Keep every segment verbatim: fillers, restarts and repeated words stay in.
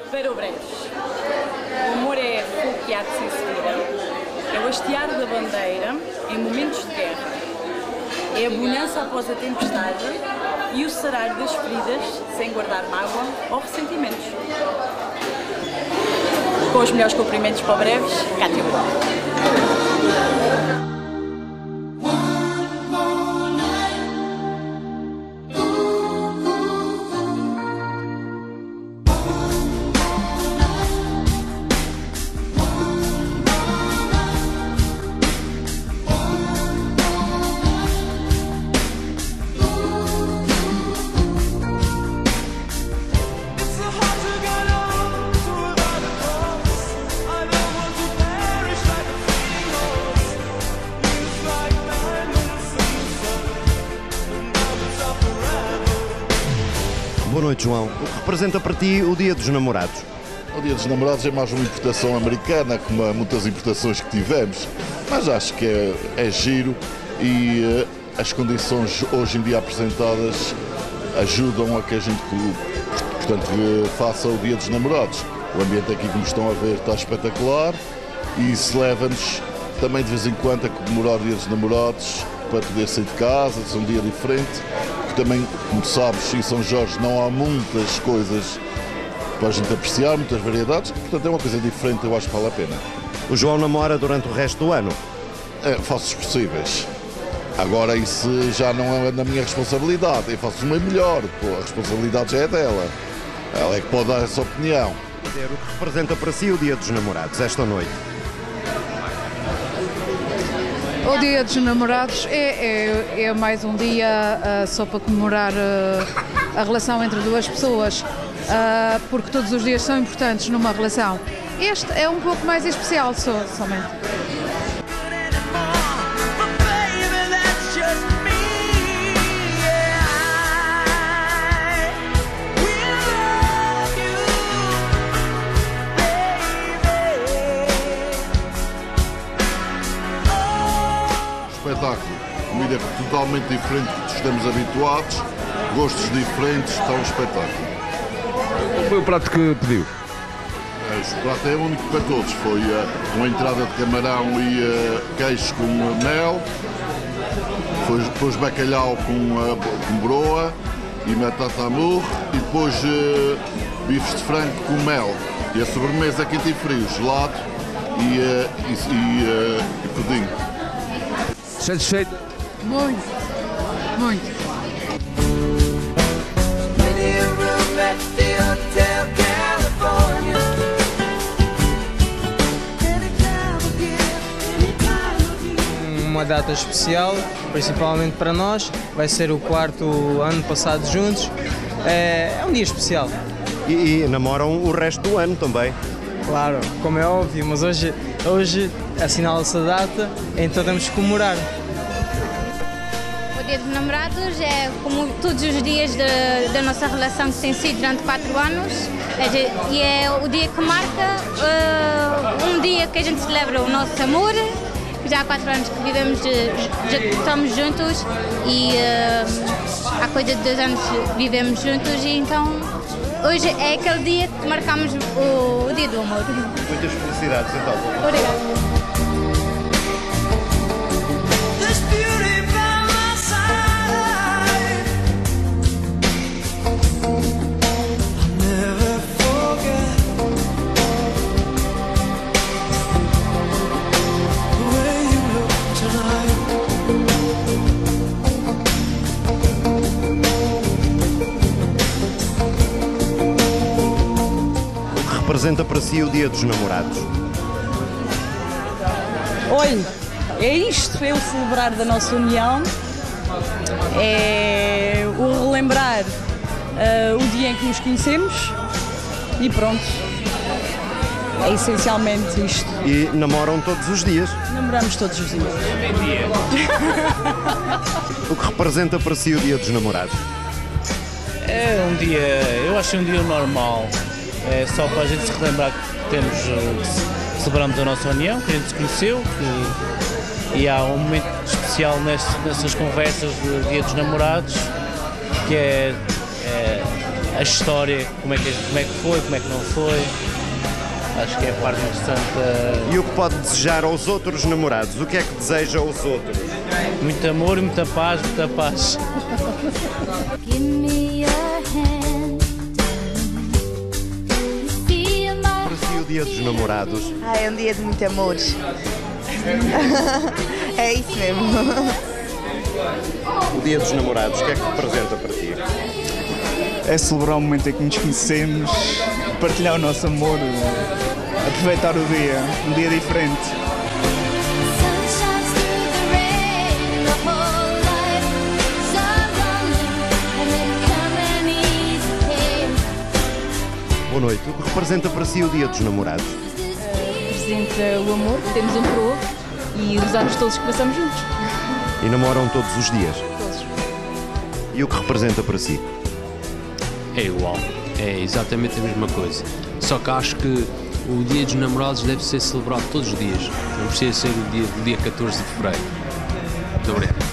Para o Breves, o amor é fogo que há de se seguir, é o hastear da bandeira em momentos de guerra, é a bonança após a tempestade e o sarar das feridas sem guardar mágoa ou ressentimentos. Com os melhores cumprimentos para o Breves, Cátia Bruno. Boa noite, João. O que representa para ti o Dia dos Namorados? O Dia dos Namorados é mais uma importação americana, como há muitas importações que tivemos, mas acho que é, é giro e uh, as condições hoje em dia apresentadas ajudam a que a gente, portanto, que faça o Dia dos Namorados. O ambiente aqui, como estão a ver, está espetacular e isso leva-nos também de vez em quando a comemorar o Dia dos Namorados para poder sair de casa, ser um dia diferente. Também, como sabes, em São Jorge não há muitas coisas para a gente apreciar, muitas variedades, portanto é uma coisa diferente, eu acho que vale a pena. O João namora durante o resto do ano? É, faço os possíveis. Agora isso já não é na minha responsabilidade, eu faço o meu melhor, pô, a responsabilidade já é dela. Ela é que pode dar essa opinião. O que representa para si o Dia dos Namorados, esta noite? O Dia dos Namorados é, é, é mais um dia uh, só para comemorar uh, a relação entre duas pessoas, uh, porque todos os dias são importantes numa relação. Este é um pouco mais especial, só, somente. Espetáculo, comida totalmente diferente do que estamos habituados, gostos diferentes, está um espetáculo. Qual foi o prato que pediu? Este prato é único para todos, foi uh, uma entrada de camarão e uh, queijo com mel, foi depois bacalhau com, uh, com broa e batata amor e depois uh, bifes de frango com mel. E a sobremesa quente e frio, gelado e, uh, e, e, uh, e pudim. Satisfeito? Muito, muito. Uma data especial, principalmente para nós, vai ser o quarto ano passado juntos, é, é um dia especial. E, e namoram o resto do ano também? Claro, como é óbvio, mas hoje, hoje assinala-se a data, então temos que comemorar. O Dia dos Namorados é como todos os dias de, da nossa relação que tem sido durante quatro anos e é o dia que marca uh, um dia que a gente celebra o nosso amor. Já há quatro anos que vivemos, já estamos juntos e uh, há coisa de dois anos vivemos juntos e então hoje é aquele dia que marcamos o, o Dia do Amor. Muitas felicidades então. Obrigada. Representa para si o Dia dos Namorados? Olha, é isto, é o celebrar da nossa união, é o relembrar uh, o dia em que nos conhecemos e pronto, é essencialmente isto. E namoram todos os dias? Namoramos todos os dias. O que representa para si o Dia dos Namorados? É um dia, eu acho um dia normal. É só para a gente se relembrar que temos, que celebramos a nossa união, que a gente se conheceu, que, e há um momento especial nessas, nessas conversas do Dia dos Namorados, que é, é, a história, como é, que, como é que foi, como é que não foi. Acho que é a parte interessante. Uh... E o que pode desejar aos outros namorados? O que é que deseja aos outros? Muito amor, muita paz, muita paz. Give me your hand. Para si, o Dia dos Namorados? Ah, é um dia de muito amor. É isso mesmo. O Dia dos Namorados, o que é que representa para ti? É celebrar o momento em que nos conhecemos, partilhar o nosso amor, aproveitar o dia, um dia diferente. Boa noite. O que representa para si o Dia dos Namorados? Uh, representa o amor que temos um para o outro e os anos todos que passamos juntos. E namoram todos os dias? Todos. E o que representa para si? É igual, é exatamente a mesma coisa. Só que acho que o Dia dos Namorados deve ser celebrado todos os dias. Não precisa ser o dia, o dia catorze de fevereiro. Muito obrigado.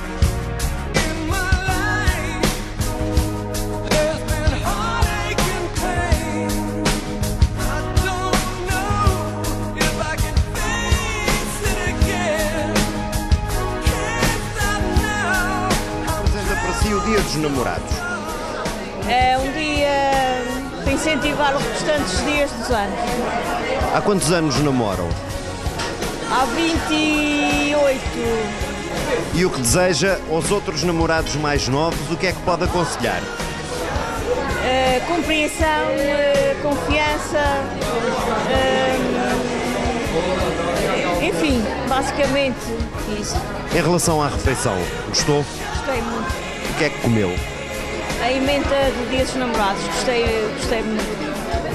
O Dia dos Namorados? É um dia para incentivar os restantes dias dos anos. Há quantos anos namoram? Há vinte e oito. E o que deseja aos outros namorados mais novos, o que é que pode aconselhar? Uh, compreensão, uh, confiança, uh, enfim, basicamente isso. Em relação à refeição, gostou? Gostei muito. O que é que comeu? A emenda do Dia dos Namorados, gostei, gostei muito.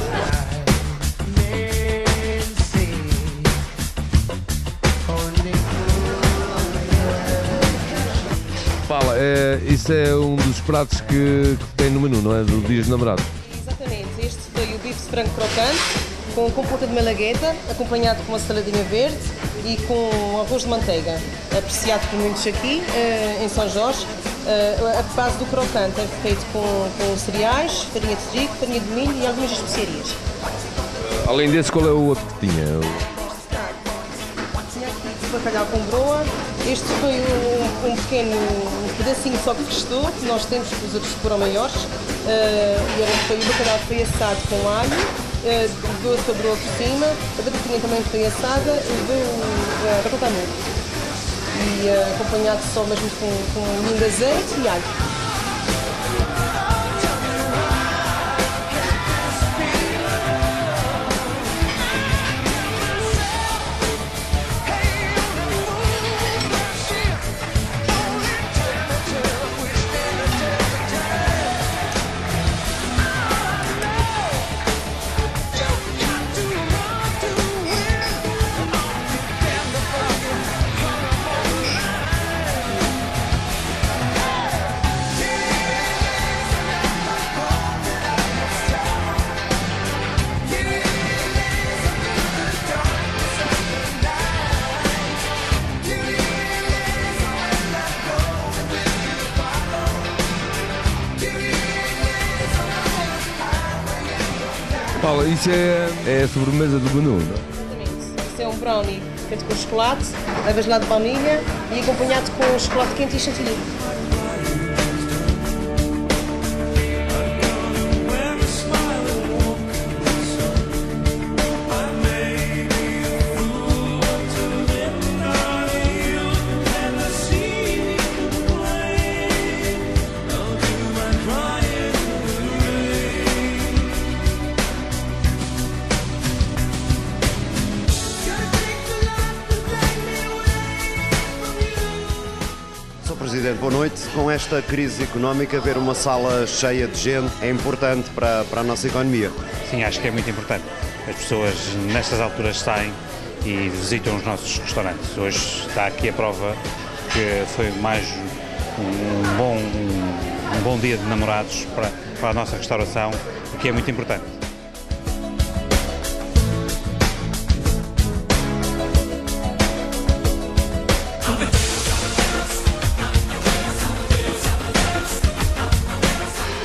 Paula, é, isso é um dos pratos que, que tem no menu, não é? Do Dia dos Namorados. Exatamente, este foi o bife de frango crocante, com compota de malagueta, acompanhado com uma saladinha verde e com arroz de manteiga, apreciado por muitos aqui em São Jorge. A base do crocante é feito com, com cereais, farinha de trigo, farinha de milho e algumas especiarias. Além desse, qual é o outro que tinha? Tinha aqui bacalhau com broa. Este foi um, um pequeno um pedacinho só que restou, que nós temos, que os outros foram maiores. Uh, e era, foi, o bacalhau foi assado com alho, uh, doce a broa por cima, a batatinha também foi assada e veio uh, batata mole. E uh, acompanhado só mesmo com, com um linho de azeite e alho. Paula, isso é, é a sobremesa do menu, não é? Exatamente. Isso é um brownie feito com chocolate, leva gelado de baunilha e acompanhado com chocolate quente e chantilly. Presidente, boa noite. Com esta crise económica, ver uma sala cheia de gente é importante para, para a nossa economia. Sim, acho que é muito importante. As pessoas nestas alturas saem e visitam os nossos restaurantes. Hoje está aqui a prova que foi mais um bom, um, um bom dia de namorados para, para a nossa restauração, o que é muito importante.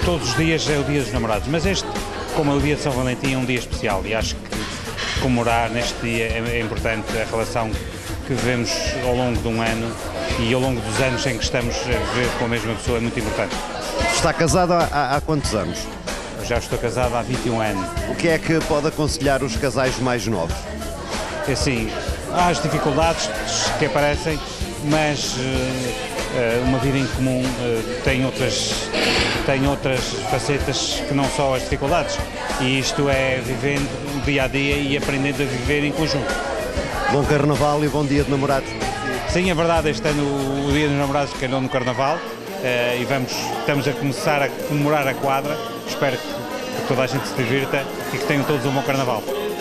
todos os dias é o Dia dos Namorados, mas este, como é o Dia de São Valentim, é um dia especial e acho que comemorar neste dia é, é importante a relação que vivemos ao longo de um ano e ao longo dos anos em que estamos a viver com a mesma pessoa é muito importante. Está casado há, há, há quantos anos? Eu já estou casado há vinte e um anos. O que é que pode aconselhar os casais mais novos? É assim, há as dificuldades que aparecem, mas uh, uma vida em comum uh, tem, outras, tem outras facetas que não só as dificuldades. E isto é vivendo dia a dia e aprendendo a viver em conjunto. Bom Carnaval e bom Dia de Namorados. Sim, é verdade, este ano o Dia dos Namorados calhou no Carnaval uh, e vamos, estamos a começar a comemorar a quadra. Espero que toda a gente se divirta e que tenham todos um bom Carnaval.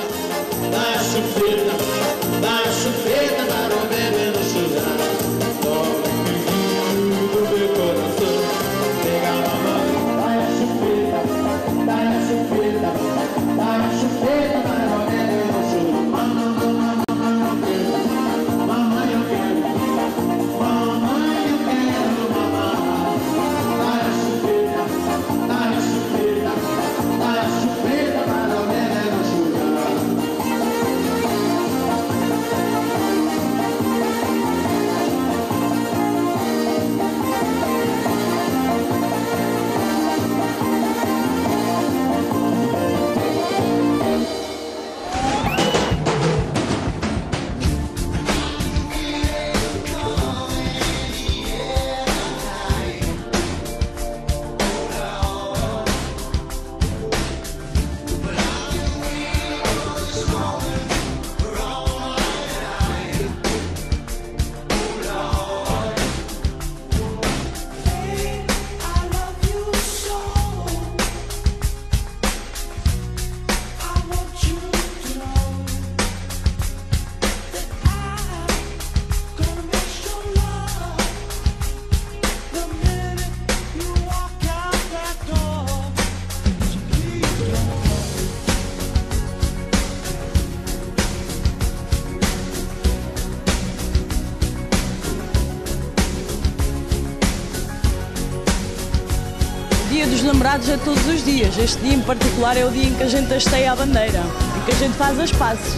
Dia dos Namorados é todos os dias. Este dia em particular é o dia em que a gente hasteia a bandeira, em que a gente faz as pazes.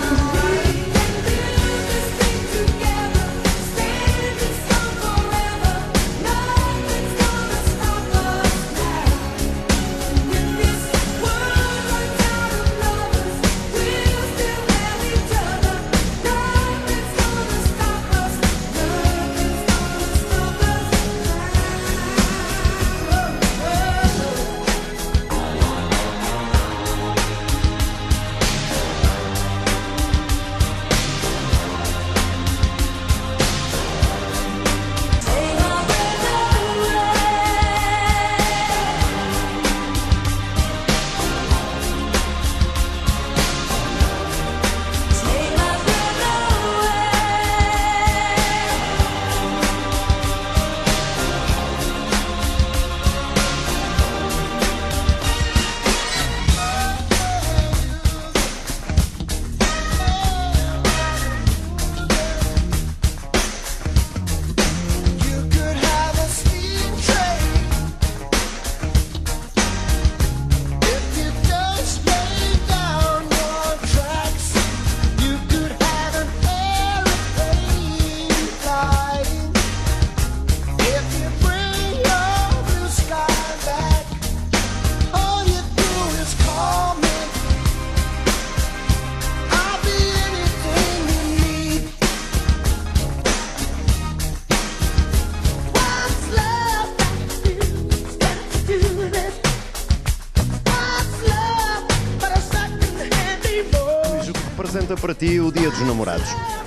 Representa para ti o Dia dos Namorados?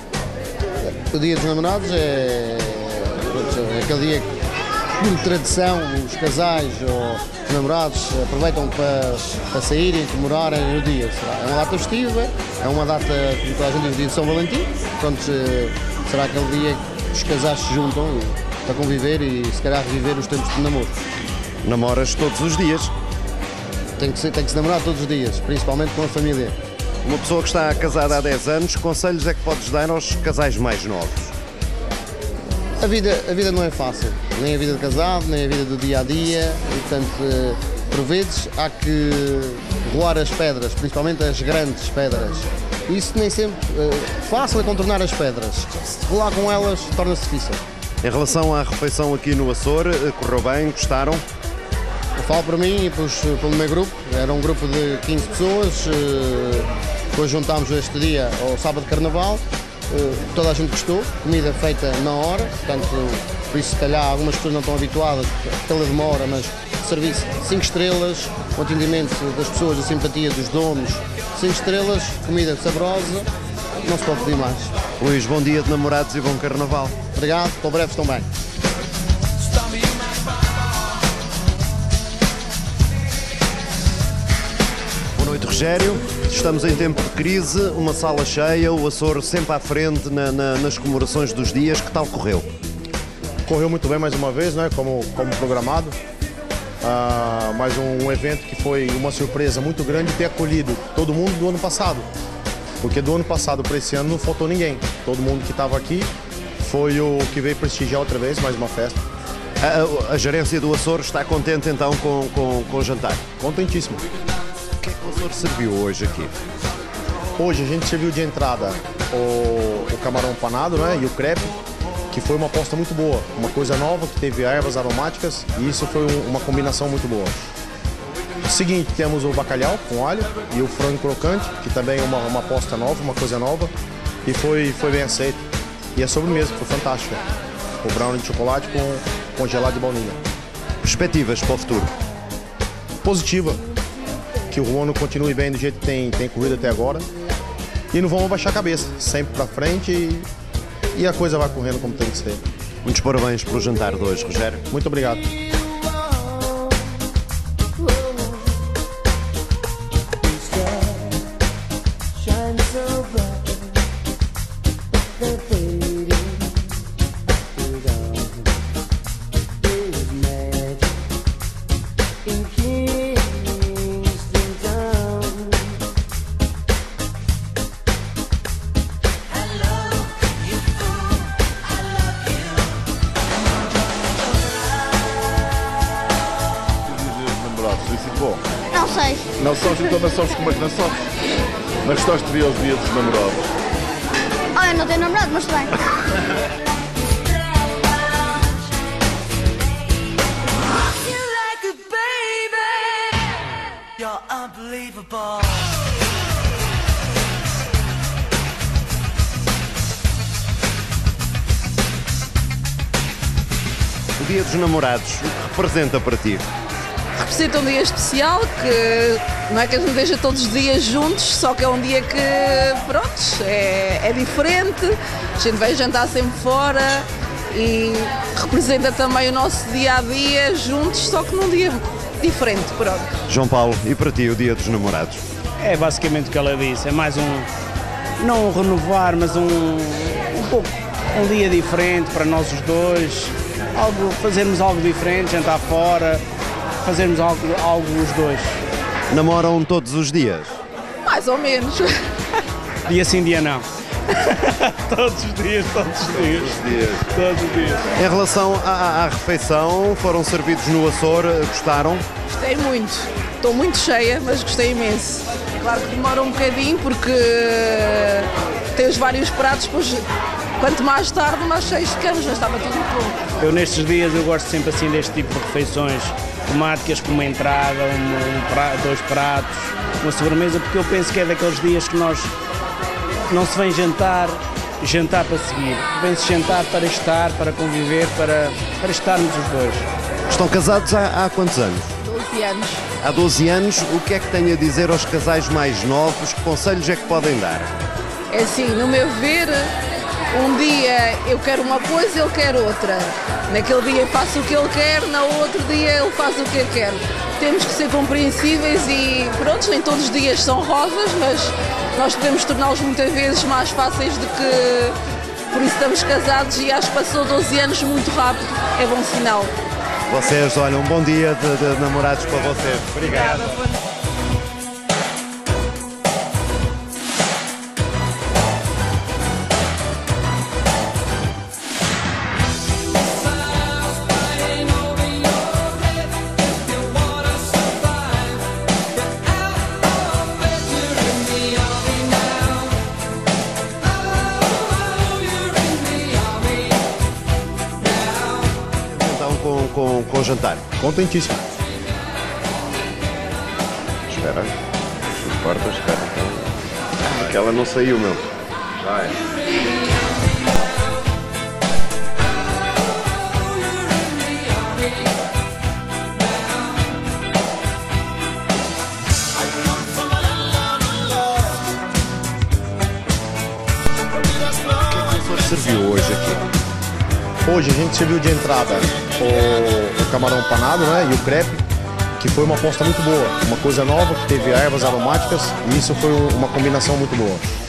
O Dia dos Namorados é, é aquele dia que, por tradição, os casais ou os namorados aproveitam para, para saírem, comemorarem o dia. É uma data festiva, é uma data, como toda a gente diz, o dia de São Valentim. Portanto, será aquele dia que os casais se juntam para conviver e, se calhar, reviver os tempos de namoro. Namoras todos os dias? Tem que, ser, tem que se namorar todos os dias, principalmente com a família. Uma pessoa que está casada há dez anos, que conselhos é que podes dar aos casais mais novos? A vida, a vida não é fácil, nem a vida de casado, nem a vida do dia a dia, e, portanto, por vezes há que rolar as pedras, principalmente as grandes pedras. Isso nem sempre fácil é contornar as pedras. Se rolar com elas torna-se difícil. Em relação à refeição aqui no Açor, correu bem? Gostaram? Eu falo para mim e pelos, pelo meu grupo, era um grupo de quinze pessoas, depois juntámos este dia ao sábado de Carnaval, toda a gente gostou, comida feita na hora, portanto, por isso se calhar algumas pessoas não estão habituadas pela demora, mas serviço cinco estrelas, o atendimento das pessoas, a simpatia dos donos, cinco estrelas, comida saborosa, não se pode pedir mais. Luís, bom dia de namorados e bom Carnaval. Obrigado, estou breves também. Boa noite, Rogério. Estamos em tempo de crise, uma sala cheia, o Açor sempre à frente na, na, nas comemorações dos dias. Que tal correu? Correu muito bem mais uma vez, né, como, como programado. Ah, mais um, um evento que foi uma surpresa muito grande ter acolhido todo mundo do ano passado. Porque do ano passado para esse ano não faltou ninguém. Todo mundo que estava aqui foi o que veio prestigiar outra vez mais uma festa. A, a, a gerência do Açor está contente então com, com, com o jantar? Contentíssimo. O que é que o Açor serviu hoje aqui? Hoje a gente serviu de entrada o, o camarão empanado, né, e o crepe, que foi uma aposta muito boa, uma coisa nova que teve ervas aromáticas e isso foi um, uma combinação muito boa. Seguinte, temos o bacalhau com alho e o frango crocante, que também é uma, uma aposta nova, uma coisa nova, e foi, foi bem aceito. E a sobremesa, que foi fantástica, o brownie de chocolate com congelado de baunilha. Perspectivas para o futuro? Positiva, que o ano continue bem do jeito que tem, tem corrido até agora e não vamos baixar a cabeça, sempre para frente e, e a coisa vai correndo como tem que ser. Muitos parabéns pelo jantar de hoje, Rogério. Muito obrigado. Não sei. Não sabes, então não sabes como é que não sabes. Mas gostaste de ir aos dias dos namorados? Ah, eu não tenho namorado, mas bem. O Dia dos Namorados, o que representa para ti? Representa um dia especial que não é que a gente esteja todos os dias juntos, só que é um dia que, pronto, é, é diferente, a gente vai jantar sempre fora e representa também o nosso dia a dia juntos, só que num dia diferente, pronto. João Paulo, e para ti o Dia dos Namorados? É basicamente o que ela disse, é mais um, não um renovar, mas um, um pouco, um dia diferente para nós os dois, algo, fazermos algo diferente, jantar fora, fazermos algo, algo os dois. Namoram todos os dias? Mais ou menos. Dia sim, dia não. Todos os dias, todos os dias. Todos os dias. Todos os dias. Em relação à, à refeição, foram servidos no Açor, gostaram? Gostei muito. Estou muito cheia, mas gostei imenso. Claro que demora um bocadinho porque tem os vários pratos, pois quanto mais tarde, mais cheios ficamos, mas estava tudo muito bom. Eu nestes dias eu gosto sempre assim deste tipo de refeições temáticas, com uma entrada, um, um prato, dois pratos, uma sobremesa, porque eu penso que é daqueles dias que nós não se vem jantar, jantar para seguir, vem-se jantar para estar, para conviver, para, para estarmos os dois. Estão casados há, há quantos anos? doze anos. Há doze anos, o que é que tem a dizer aos casais mais novos? Que conselhos é que podem dar? É assim, no meu ver, um dia eu quero uma coisa, ele quer outra. Naquele dia faço o que ele quer, no outro dia ele faz o que eu quero. Temos que ser compreensíveis e, pronto, nem todos os dias são rosas, mas nós podemos torná-los muitas vezes mais fáceis do que... Por isso estamos casados e acho que passou doze anos muito rápido, é bom sinal. Vocês, olha, um bom dia de, de namorados para vocês. Obrigado. Obrigada. ao jantar? Contentíssimo. Espera. Não importa, espera. Então. Aquela não saiu, meu. Já é. Serviu hoje aqui? Hoje a gente serviu de entrada o, o camarão panado, né, e o crepe, que foi uma aposta muito boa, uma coisa nova que teve ervas aromáticas e isso foi uma combinação muito boa.